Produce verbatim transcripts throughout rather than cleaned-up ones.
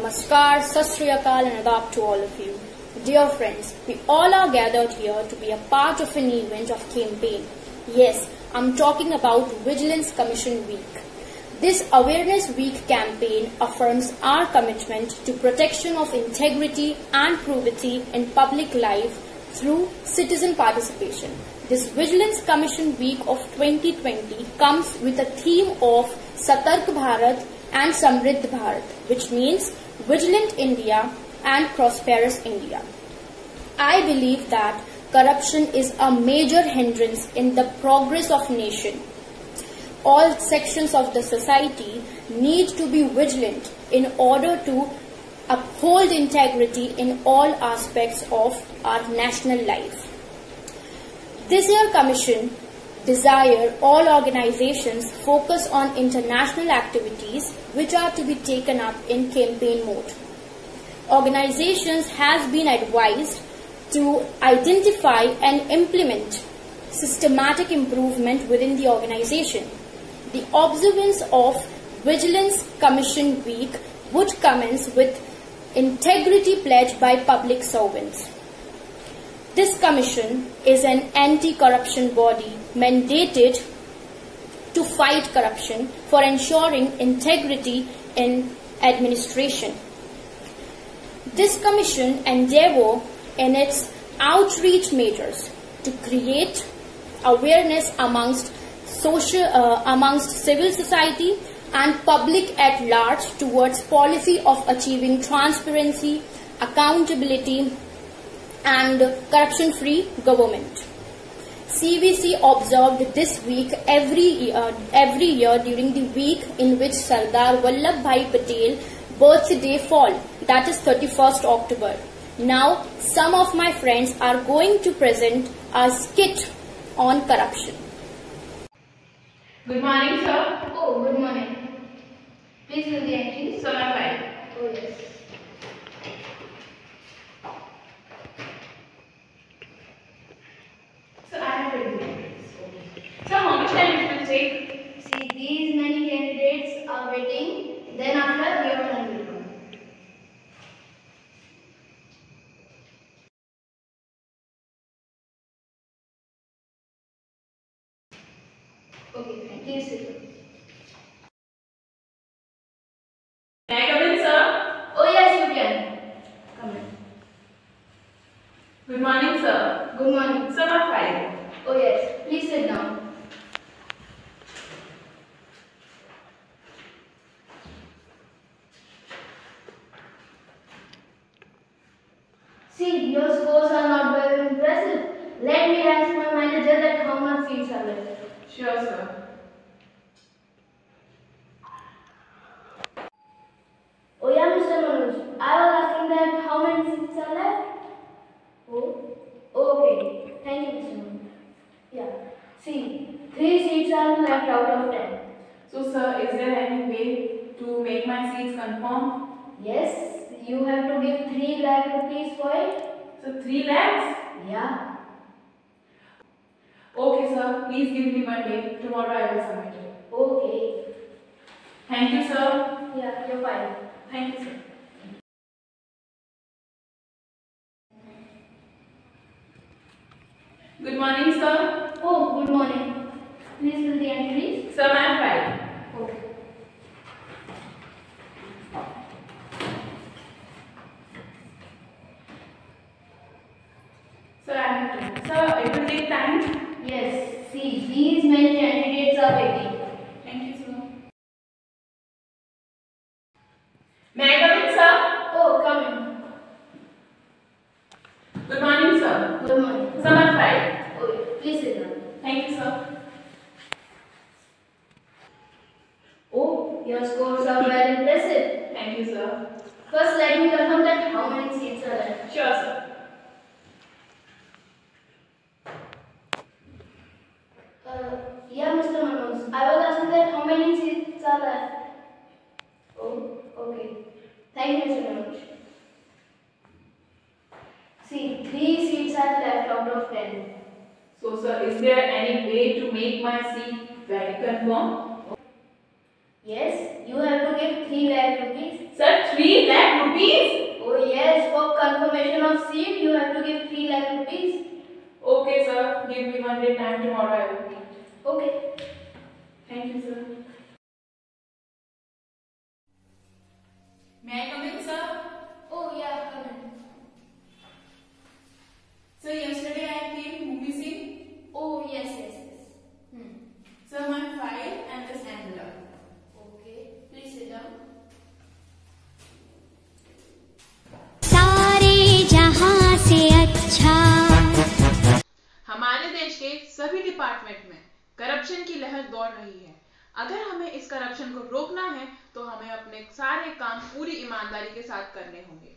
Namaskar, Sat Sri Akal and Adab to all of you. Dear friends, we all are gathered here to be a part of an event of campaign. Yes, I'm talking about Vigilance Commission Week. This Awareness Week campaign affirms our commitment to protection of integrity and probity in public life through citizen participation. This Vigilance Commission Week of twenty twenty comes with a theme of Satark Bharat and Samriddh Bharat, which means Vigilant India and Prosperous India. I believe that corruption is a major hindrance in the progress of nation. All sections of the society need to be vigilant in order to uphold integrity in all aspects of our national life. This year Commission desire all organizations focus on international activities which are to be taken up in campaign mode. Organizations has been advised to identify and implement systematic improvement within the organization. The observance of Vigilance Commission Week would commence with integrity pledge by public servants. This commission is an anti-corruption body mandated to fight corruption for ensuring integrity in administration. This commission endeavor in its outreach measures to create awareness amongst social, uh, amongst civil society and public at large towards policy of achieving transparency, accountability, and corruption-free government. C V C observed this week every uh, every year during the week in which Sardar Vallabhbhai Patel birthday fall, that is thirty-first October. Now, some of my friends are going to present a skit on corruption. Good morning, sir. Oh, good morning. Please fill the entries. Sir, I'm fine. Oh, yes. Sir, I have written the entries. Sir, how much time it will take? See, these many candidates are waiting. Then after, your turn will come. Okay, fine. Please sit down. May I come in, sir? Oh, yes, you can. Come in. Good morning, sir. Good morning. Sir, I'm fine. Oh, yes. Please sit down. See, your scores are not very impressive. Let me ask my manager that how much seats are left. Sure, sir. Oh yeah, Mister Manoj. I was asking that how many seats are left? Oh, okay. Thank you, Mister Manoj. Yeah. See, three seats are left out of ten. So, sir, is there any way to make my seats confirm? Yes, you have to give three lakh rupees for it. So, three lakhs? Yeah. Okay, sir. Please give me one day. Tomorrow I will submit it. Okay. Thank you, sir. Yeah, you're fine. Thank you, sir. Good morning, sir. Oh, good morning. Please fill the entries. Sir, I'm fine. Okay. Sir, I'm fine. Sir, it will take time. Yes, see, these many candidates are waiting. Thank you, sir. May I come in, sir? Oh, come in. Good morning, sir. Good morning. Sir, I'm fine. Oh, yeah. Please sit down. Thank you, sir. Oh, your scores are very impressive. Thank you, sir. First, let me confirm that how many seats are left. Sure, sir. Uh, yeah, Mister Manoj. I was asking that how many seats are left. Oh, okay. Thank you, Mister Manoj. See, three seats are left out of ten. So, sir, is there any way to make my seat very confirm? Yes, you have to give three lakh rupees. Sir, three lakh instead of seat, you have to give three lakh rupees. Okay, sir. Give me one day time. Tomorrow I will meet. Okay. Thank you, sir. May I come in, sir? Oh yeah, come in. Sir, yesterday I came movie scene. Oh yes, yes, yes. Hmm. Sir, my file and this envelope. Okay, please sit down. सारे जहां से अच्छा। हमारे देश के सभी department में corruption की लहर दौड़ रही है। अगर हमें इस करप्शन को रोकना है तो हमें अपने सारे काम पूरी ईमानदारी के साथ करने होंगे।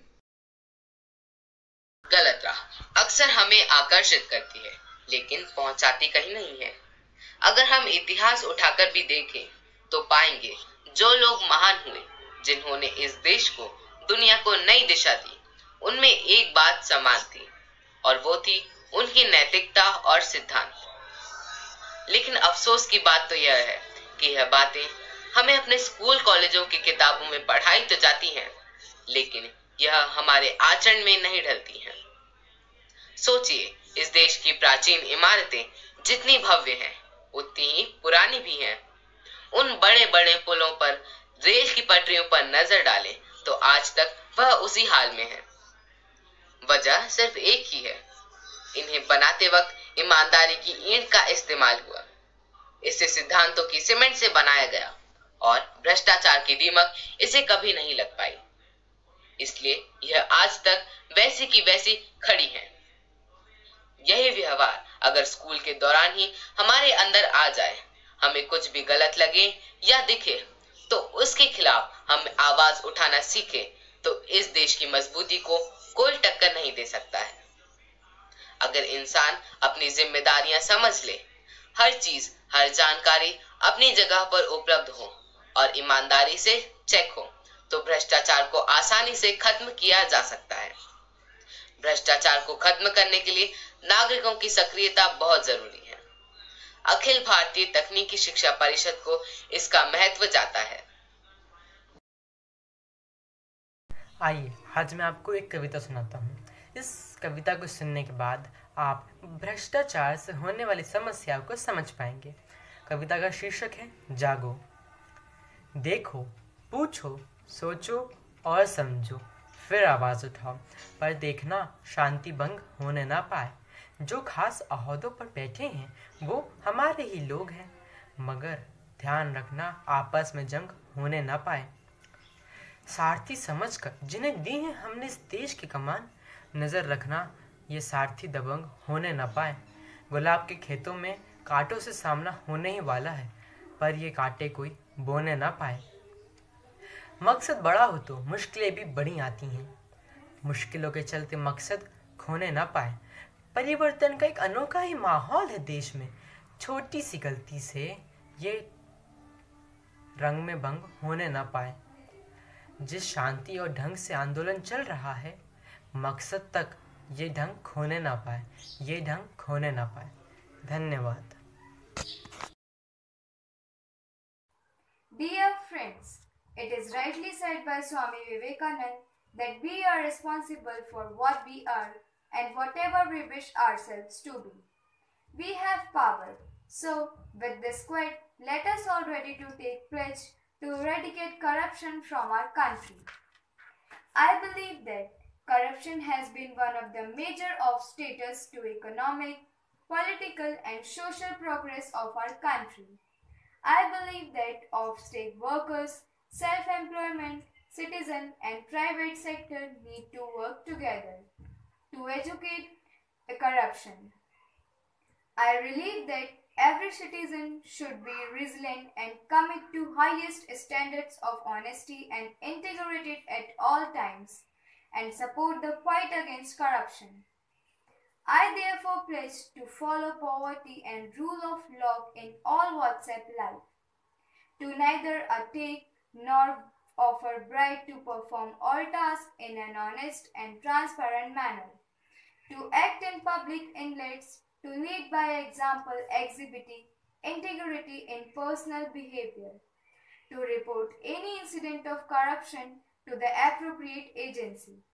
गलत राह अक्सर हमें आकर्षित करती है, लेकिन पहुंचाती कहीं नहीं है। अगर हम इतिहास उठाकर भी देखें तो पाएंगे जो लोग महान हुए, जिन्होंने इस देश को, दुनिया को नई दिशा दी, उनमें एक बात समान थी और वो थी उनकी नैतिकता और सिद्धांत। लेकिन अफसोस की बात तो यह है कि यह बातें हमें अपने स्कूल कॉलेजों की किताबों में पढ़ाई तो जाती हैं, लेकिन यह हमारे आचरण में नहीं ढलती हैं। सोचिए, इस देश की प्राचीन इमारतें जितनी भव्य हैं, उतनी ही पुरानी भी हैं। उन बड़े बड़े पुलों पर, रेल की पटरियों पर नजर डालें तो आज तक वह उसी हाल में है। वजह सिर्फ एक ही है, इन्हें बनाते वक्त ईमानदारी की ईंट का इस्तेमाल हुआ। इसे सिद्धांतों की सीमेंट से बनाया गया और भ्रष्टाचार की दीमक इसे कभी नहीं लग पाई, इसलिए यह आज तक वैसी की वैसी खड़ी है। यही व्यवहार अगर स्कूल के दौरान ही हमारे अंदर आ जाए, हमें कुछ भी गलत लगे या दिखे तो उसके खिलाफ हम आवाज उठाना सीखे, तो इस देश की मजबूती को कोई टक्कर नहीं दे सकता है। अगर इंसान अपनी जिम्मेदारियां समझ ले, हर चीज, हर जानकारी अपनी जगह पर उपलब्ध हो और ईमानदारी से चेक हो, तो भ्रष्टाचार को आसानी से खत्म किया जा सकता है। भ्रष्टाचार को खत्म करने के लिए नागरिकों की सक्रियता बहुत जरूरी है। अखिल भारतीय तकनीकी शिक्षा परिषद को इसका महत्व जाता है। आइए, आज मैं आपको एक कविता सुनाता हूँ। इस कविता को सुनने के बाद आप भ्रष्टाचार से होने वाली समस्याओं को समझ पाएंगे। कविता का शीर्षक है जागो। देखो, पूछो, सोचो और समझो, फिर आवाज उठाओ, पर देखना शांति भंग होने ना पाए। जो खास अहदों पर बैठे हैं वो हमारे ही लोग हैं, मगर ध्यान रखना आपस में जंग होने ना पाए। सारथी समझकर जिन्हें दी है हमने इस देश की कमान, नजर रखना ये सारथी दबंग होने ना पाए। गुलाब के खेतों में कांटों से सामना होने ही वाला है, पर ये कांटे कोई बोने ना पाए। मकसद बड़ा हो तो मुश्किलें भी बड़ी आती हैं, मुश्किलों के चलते मकसद खोने ना पाए। परिवर्तन का एक अनोखा ही माहौल है देश में, छोटी सी गलती से ये रंग में भंग होने ना पाए। जिस शांति और ढंग से आंदोलन चल रहा है, मकसद तक ये ढंग खोने ना पाए, ये ढंग खोने ना पाए। धन्यवाद। Dear friends, it is rightly said by Swami Vivekananda that we are responsible for what we are and whatever we wish ourselves to be. We have power. So, with this quote, let us all ready to take pledge to eradicate corruption from our country. I believe that corruption has been one of the major obstacles to economic, political and social progress of our country. I believe that of state workers, self-employment, citizen and private sector need to work together to educate the corruption. I believe that every citizen should be resilient and commit to highest standards of honesty and integrity at all times and support the fight against corruption. I therefore pledge to follow poverty and rule of law in all walks of life, to neither take nor offer bribe to perform all tasks in an honest and transparent manner, to act in public inlets, to lead by example exhibiting integrity in personal behavior, to report any incident of corruption to the appropriate agency,